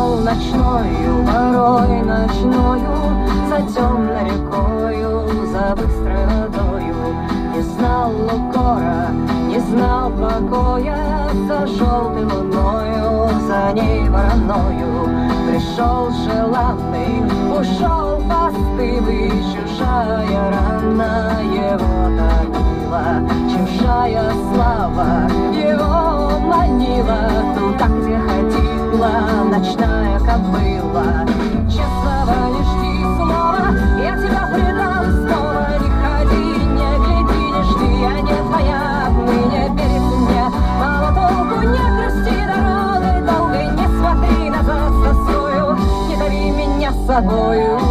шел ночною, порой ночною, за темной рекою, за быстрой водою. Не знал укора, не знал покоя, за желтой луною, за ней вороною. Пришел желанный, ушел постылый, чужая рана его томила, чужая слава его манила туда, где ходила ночная кобыла. Честного не жди снова, я тебя предам снова. Не ходи, не гляди, не жди, я не твоя отныне, верь мне. Мало толку, не грусти дорогой долгой, не смотри назад с тоскою, не дави меня с собою.